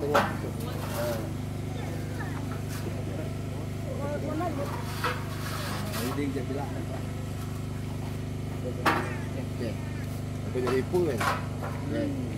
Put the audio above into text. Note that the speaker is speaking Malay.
Welding je bila nampak. Okey. Aku jadi full kan.